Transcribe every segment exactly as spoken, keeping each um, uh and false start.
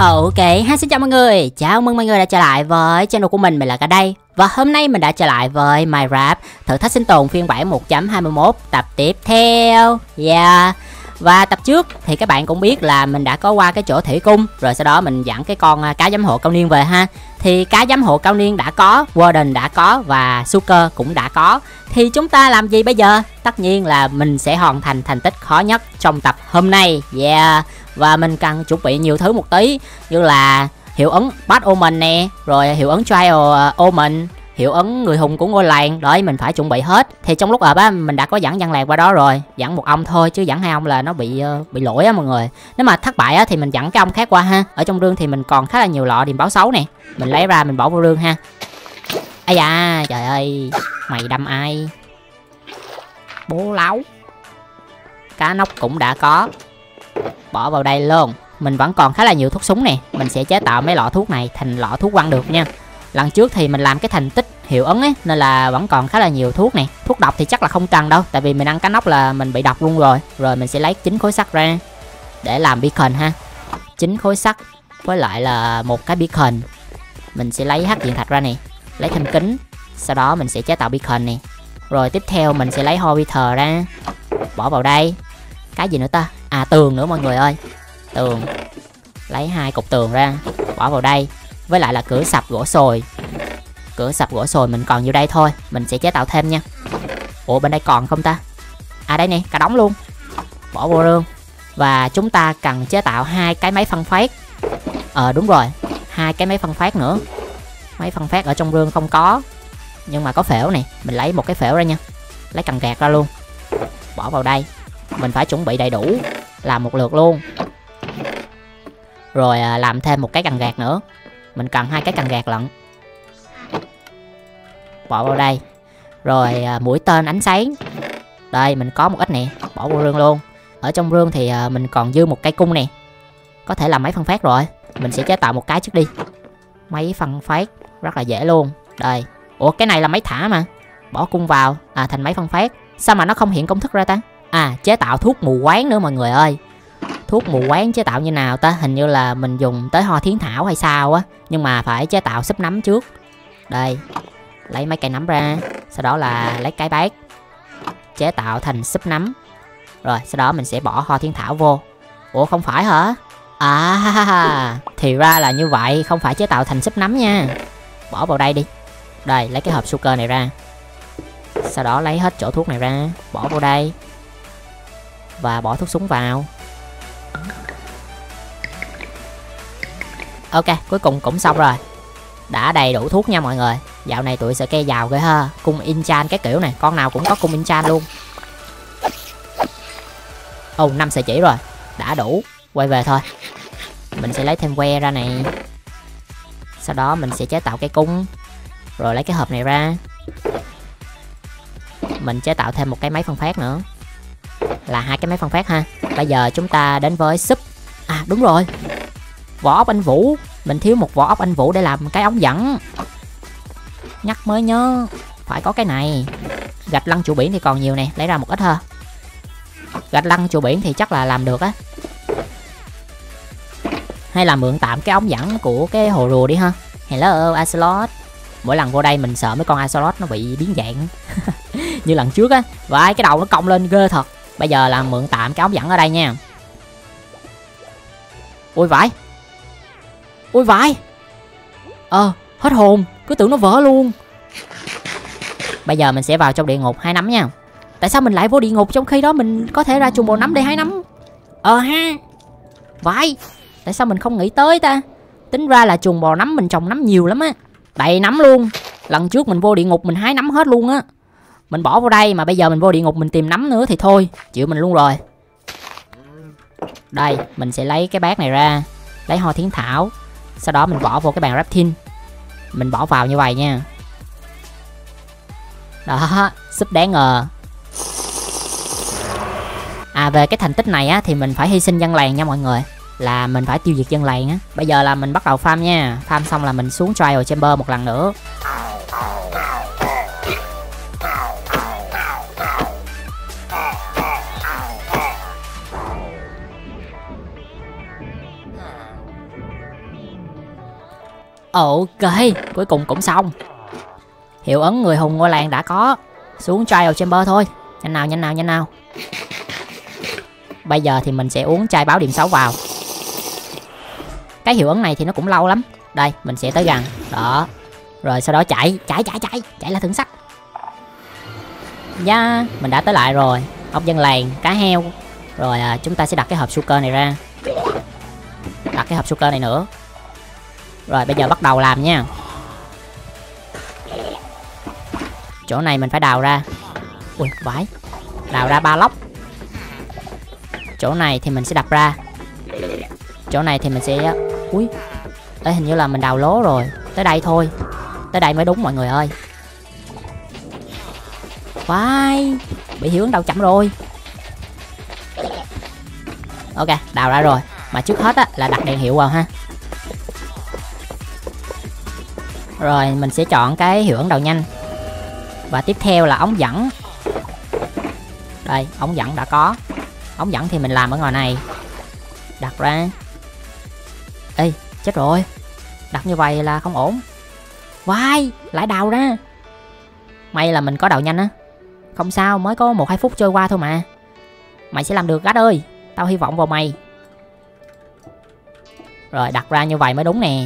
Ok, hi xin chào mọi người. Chào mừng mọi người đã trở lại với channel của mình, mình là Cả đây. Và hôm nay mình đã trở lại với Minecraft thử thách sinh tồn phiên bản một chấm hai mươi mốt tập tiếp theo. Yeah. Và tập trước thì các bạn cũng biết là mình đã có qua cái chỗ thủy cung, rồi sau đó mình dẫn cái con cá giám hộ cao niên về ha. Thì cá giám hộ cao niên đã có, Warden đã có và Suker cũng đã có. Thì chúng ta làm gì bây giờ? Tất nhiên là mình sẽ hoàn thành thành tích khó nhất trong tập hôm nay. Yeah. Và mình cần chuẩn bị nhiều thứ một tí, như là hiệu ứng Bad Omen nè, rồi hiệu ứng Trial Omen, hiệu ứng người hùng của ngôi làng. Đấy, mình phải chuẩn bị hết. Thì trong lúc ở á mình đã có dẫn dân làng qua đó rồi, dẫn một ông thôi chứ dẫn hai ông là nó bị uh, bị lỗi á mọi người. Nếu mà thất bại á thì mình dẫn cái ông khác qua ha. Ở trong rương thì mình còn khá là nhiều lọ điềm báo xấu nè, mình lấy ra mình bỏ vô rương ha. Ây da, trời ơi, mày đâm ai? Bố láo. Cá nóc cũng đã có, bỏ vào đây luôn. Mình vẫn còn khá là nhiều thuốc súng nè, mình sẽ chế tạo mấy lọ thuốc này thành lọ thuốc quăng được nha. Lần trước thì mình làm cái thành tích hiệu ứng ấy, nên là vẫn còn khá là nhiều thuốc nè. Thuốc độc thì chắc là không cần đâu, tại vì mình ăn cá nóc là mình bị độc luôn rồi. Rồi mình sẽ lấy chín khối sắt ra để làm beacon ha. Chín khối sắt với lại là một cái beacon. Mình sẽ lấy hắc diện thạch ra nè, lấy thêm kính, sau đó mình sẽ chế tạo beacon nè. Rồi tiếp theo mình sẽ lấy Hobbiter ra, bỏ vào đây. Cái gì nữa ta? À, tường nữa mọi người ơi. Tường. Lấy hai cục tường ra, bỏ vào đây. Với lại là cửa sập gỗ sồi. Cửa sập gỗ sồi mình còn nhiêu đây thôi, mình sẽ chế tạo thêm nha. Ủa bên đây còn không ta? À đây nè, cả đống luôn. Bỏ vô rương. Và chúng ta cần chế tạo hai cái máy phân phát. Ờ đúng rồi, hai cái máy phân phát nữa. Máy phân phát ở trong rương không có, nhưng mà có phễu này, mình lấy một cái phễu ra nha. Lấy cần gạt ra luôn, bỏ vào đây. Mình phải chuẩn bị đầy đủ, làm một lượt luôn. Rồi à, làm thêm một cái cần gạt nữa. Mình cần hai cái cần gạt lận, bỏ vào đây. Rồi à, mũi tên ánh sáng. Đây mình có một ít nè, bỏ vô rương luôn. Ở trong rương thì à, mình còn dư một cây cung nè, có thể làm máy phân phát rồi. Mình sẽ chế tạo một cái trước đi. Máy phân phát rất là dễ luôn. Đây. Ủa cái này là máy thả mà, bỏ cung vào à thành máy phân phát. Sao mà nó không hiện công thức ra ta? À, chế tạo thuốc mù quáng nữa mọi người ơi. Thuốc mù quáng chế tạo như nào ta? Hình như là mình dùng tới hoa thiến thảo hay sao á. Nhưng mà phải chế tạo súp nấm trước. Đây, lấy mấy cây nấm ra, sau đó là lấy cái bát, chế tạo thành súp nấm. Rồi sau đó mình sẽ bỏ hoa thiến thảo vô. Ủa không phải hả? À, thì ra là như vậy, không phải chế tạo thành súp nấm nha. Bỏ vào đây đi. Đây, lấy cái hộp Suker này ra, sau đó lấy hết chỗ thuốc này ra, bỏ vào đây. Và bỏ thuốc súng vào. Ok, cuối cùng cũng xong rồi. Đã đầy đủ thuốc nha mọi người. Dạo này tụi sợ cây giàu ghê ha. Cung enchant cái kiểu này, con nào cũng có cung enchant luôn. Ồ, oh, năm sợi chỉ rồi, đã đủ. Quay về thôi. Mình sẽ lấy thêm que ra này. Sau đó mình sẽ chế tạo cái cung. Rồi lấy cái hộp này ra, mình chế tạo thêm một cái máy phân phát nữa, là hai cái máy phân phát ha. Bây giờ chúng ta đến với súp. À đúng rồi, vỏ ốc anh Vũ. Mình thiếu một vỏ ốc anh Vũ để làm cái ống dẫn. Nhắc mới nhớ, phải có cái này. Gạch lăn trụ biển thì còn nhiều nè, lấy ra một ít ha. Gạch lăn trụ biển thì chắc là làm được á. Hay là mượn tạm cái ống dẫn của cái hồ rùa đi ha. Hello Axolot. Mỗi lần vô đây mình sợ mấy con Axolot nó bị biến dạng như lần trước á. Và cái đầu nó cong lên ghê thật. Bây giờ là mượn tạm cái ống dẫn ở đây nha. Ui vãi. Ui vãi. Ờ, hết hồn, cứ tưởng nó vỡ luôn. Bây giờ mình sẽ vào trong địa ngục hái nấm nha. Tại sao mình lại vô địa ngục trong khi đó mình có thể ra chuồng bò nấm để hái nấm? Ờ ha. Vãi. Tại sao mình không nghĩ tới ta? Tính ra là chuồng bò nấm mình trồng nấm nhiều lắm á, đầy nấm luôn. Lần trước mình vô địa ngục mình hái nấm hết luôn á. Mình bỏ vào đây mà bây giờ mình vô địa ngục mình tìm nấm nữa thì thôi, chịu mình luôn rồi. Đây, mình sẽ lấy cái bát này ra, lấy hoa thiến thảo, sau đó mình bỏ vô cái bàn crafting. Mình bỏ vào như vậy nha. Đó, súp đáng ngờ. À về cái thành tích này á thì mình phải hy sinh dân làng nha mọi người. Là mình phải tiêu diệt dân làng á. Bây giờ là mình bắt đầu farm nha. Farm xong là mình xuống trial chamber một lần nữa. Ok, cuối cùng cũng xong. Hiệu ứng người hùng ngôi làng đã có. Xuống trial chamber thôi. Nhanh nào, nhanh nào, nhanh nào. Bây giờ thì mình sẽ uống chai báo điểm xấu vào. Cái hiệu ứng này thì nó cũng lâu lắm. Đây, mình sẽ tới gần. Đó. Rồi sau đó chạy, chạy, chạy, chạy. Chạy là thượng sách. Dạ, yeah, mình đã tới lại rồi. Ốc dân làng, cá heo. Rồi à, chúng ta sẽ đặt cái hộp sugar này ra. Đặt cái hộp sugar này nữa. Rồi bây giờ bắt đầu làm nha. Chỗ này mình phải đào ra. Ui, vãi. Đào ra ba lốc. Chỗ này thì mình sẽ đập ra. Chỗ này thì mình sẽ... Ui. Ê, hình như là mình đào lố rồi. Tới đây thôi. Tới đây mới đúng mọi người ơi. Vãi. Bị hiệu ứng đào chậm rồi. Ok, đào ra rồi. Mà trước hết á, là đặt đèn hiệu vào ha. Rồi mình sẽ chọn cái hiệu ứng đào nhanh. Và tiếp theo là ống dẫn. Đây, ống dẫn đã có. Ống dẫn thì mình làm ở ngoài này. Đặt ra. Ê, chết rồi. Đặt như vậy là không ổn. Vai, lại đào ra. May là mình có đào nhanh á. Không sao, mới có một hai phút trôi qua thôi mà. Mày sẽ làm được Gách ơi. Tao hy vọng vào mày. Rồi đặt ra như vậy mới đúng nè.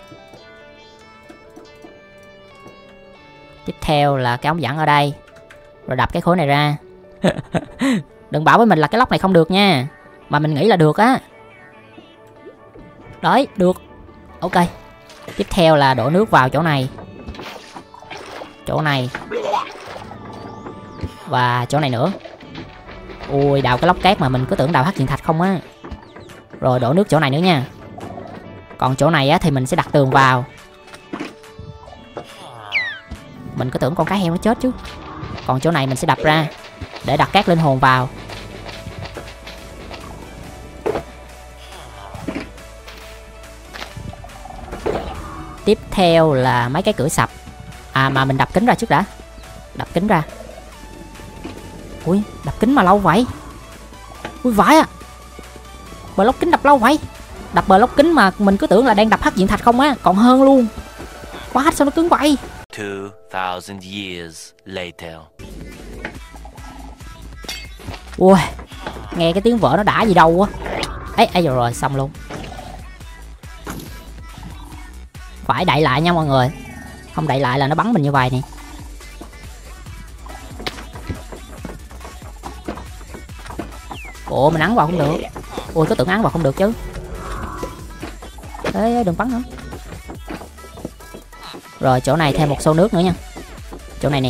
Tiếp theo là cái ống dẫn ở đây. Rồi đập cái khối này ra. Đừng bảo với mình là cái lốc này không được nha. Mà mình nghĩ là được á. Đấy, được. Ok. Tiếp theo là đổ nước vào chỗ này. Chỗ này. Và chỗ này nữa. Ui, đào cái lốc cát mà mình cứ tưởng đào hắc diện thạch không á. Rồi đổ nước chỗ này nữa nha. Còn chỗ này á thì mình sẽ đặt tường vào. Mình cứ tưởng con cá heo nó chết chứ. Còn chỗ này mình sẽ đập ra để đặt cát linh hồn vào. Tiếp theo là mấy cái cửa sập. À mà mình đập kính ra trước đã. Đập kính ra. Ui, đập kính mà lâu vậy. Ui vãi à. Block kính đập lâu vậy. Đập block kính mà mình cứ tưởng là đang đập hắc diện thạch không á. Còn hơn luôn. Quá sao nó cứng vậy. two thousand years later. Ui, nghe cái tiếng vỡ nó đã gì đâu á. Ấy, ấy rồi, rồi xong luôn. Phải đậy lại nha mọi người. Không đậy lại là nó bắn mình như vậy nè. Ủa mình ấn vào không được. Ui có tưởng ấn vào không được chứ. Ê đừng bắn nữa. Rồi chỗ này thêm một xô nước nữa nha. Chỗ này nè.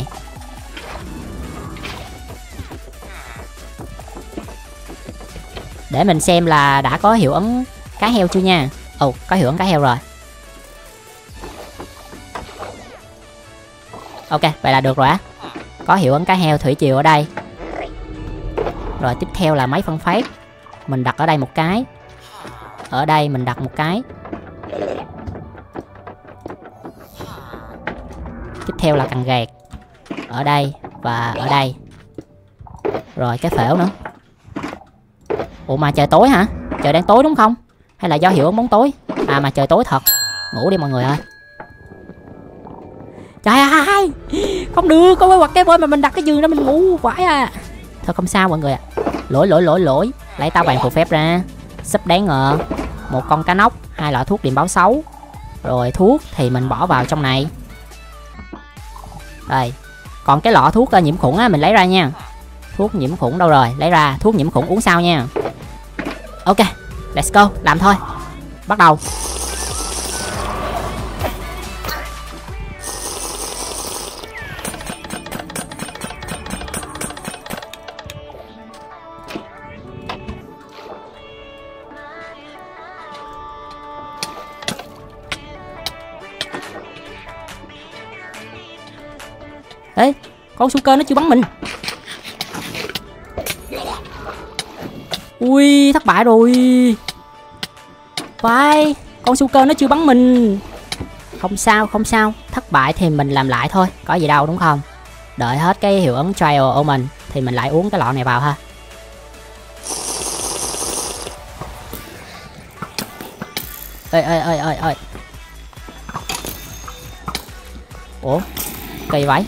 Để mình xem là đã có hiệu ứng cá heo chưa nha. Ồ, có hiệu ứng cá heo rồi. Ok, vậy là được rồi á. Có hiệu ứng cá heo thủy triều ở đây. Rồi tiếp theo là máy phân phát. Mình đặt ở đây một cái. Ở đây mình đặt một cái. Tiếp theo là cần gạt. Ở đây và ở đây. Rồi cái phễu nữa. Ủa mà trời tối hả? Trời đang tối đúng không? Hay là do hiệu ứng bóng tối? À mà trời tối thật. Ngủ đi mọi người ơi. Trời ơi, không được, có cái quạt cái bơi mà mình đặt cái giường đó mình ngủ vãi à. Thôi không sao mọi người ạ. À. Lỗi lỗi lỗi lỗi. Lấy tao vàng phù phép ra. Súp đáng ngờ. Một con cá nóc. Hai loại thuốc điểm báo xấu. Rồi thuốc thì mình bỏ vào trong này. Đây. Còn cái lọ thuốc nhiễm khuẩn á mình lấy ra nha. Thuốc nhiễm khuẩn đâu rồi? Lấy ra. Thuốc nhiễm khuẩn uống sao nha. Ok, let's go. Làm thôi. Bắt đầu. Ê, con Suker nó chưa bắn mình. Ui, thất bại rồi. Phải, con Suker nó chưa bắn mình. Không sao, không sao. Thất bại thì mình làm lại thôi. Có gì đâu đúng không? Đợi hết cái hiệu ứng Trial Omen thì mình lại uống cái lọ này vào ha. Ê, ê, ê, ê, ê. Ủa kỳ vậy.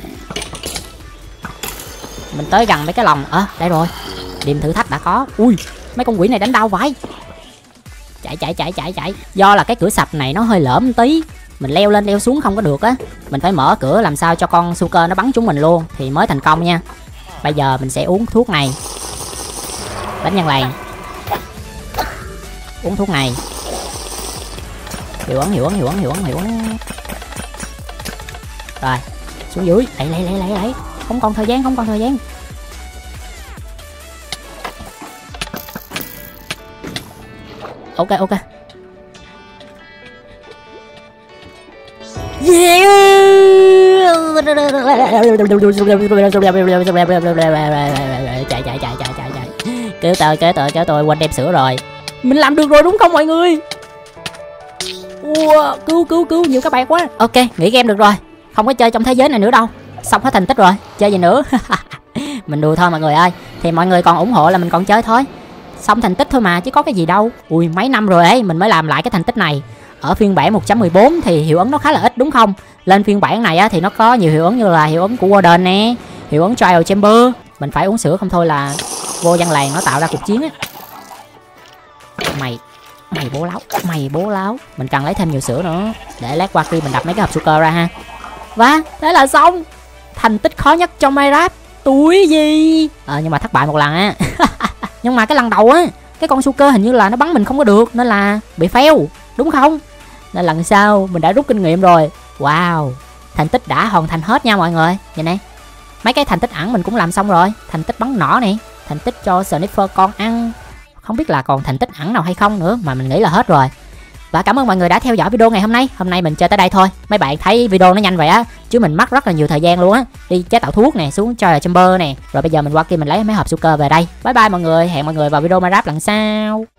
Mình tới gần mấy cái lồng. Ờ à, đây rồi. Điểm thử thách đã có. Ui mấy con quỷ này đánh đau vậy. Chạy chạy chạy chạy chạy. Do là cái cửa sập này nó hơi lởm tí, mình leo lên leo xuống không có được á. Mình phải mở cửa làm sao cho con Sucker nó bắn trúng mình luôn thì mới thành công nha. Bây giờ mình sẽ uống thuốc này. Đánh nhân làng. Uống thuốc này. Hiệu ấn hiệu ấn hiệu ấn hiệu ấn hiệu ấn. Rồi xuống dưới. Lấy lấy lấy lấy lấy. Không còn thời gian không còn thời gian. Ok ok. Yeah. Chạy chạy chạy chạy chạy chạy. Kéo tôi kéo tôi kéo tôi quên đem sữa rồi. Mình làm được rồi đúng không mọi người? Wow, cứu cứu cứu nhiều các bạn quá. Ok nghỉ game được rồi, không có chơi trong thế giới này nữa đâu, xong hết thành tích rồi, chơi gì nữa. Mình đùa thôi mọi người ơi, thì mọi người còn ủng hộ là mình còn chơi thôi, xong thành tích thôi mà chứ có cái gì đâu. Ui mấy năm rồi ấy mình mới làm lại cái thành tích này. Ở phiên bản một chấm mười bốn thì hiệu ứng nó khá là ít đúng không? Lên phiên bản này á, thì nó có nhiều hiệu ứng như là hiệu ứng của Warden nè, hiệu ứng Trial Chamber. Mình phải uống sữa không thôi là vô dân làng nó tạo ra cuộc chiến á. Mày Mày bố láo, mày bố láo. Mình cần lấy thêm nhiều sữa nữa để lát qua khi mình đập mấy cái hộp Sucker ra ha. Và thế là xong. Thành tích khó nhất trong Minecraft. Túi gì à, nhưng mà thất bại một lần á. Nhưng mà cái lần đầu á, cái con Sucker hình như là nó bắn mình không có được nên là bị fail đúng không? Nên lần sau mình đã rút kinh nghiệm rồi. Wow, thành tích đã hoàn thành hết nha mọi người. Vậy nè, mấy cái thành tích ẩn mình cũng làm xong rồi. Thành tích bắn nỏ này, thành tích cho Sniffer con ăn. Không biết là còn thành tích ẩn nào hay không nữa, mà mình nghĩ là hết rồi. Và cảm ơn mọi người đã theo dõi video ngày hôm nay. Hôm nay mình chơi tới đây thôi. Mấy bạn thấy video nó nhanh vậy á, chứ mình mất rất là nhiều thời gian luôn á. Đi chế tạo thuốc nè, xuống Trial Chamber nè, rồi bây giờ mình qua kia mình lấy mấy hộp Sucker về đây. Bye bye mọi người, hẹn mọi người vào video Minecraft lần sau.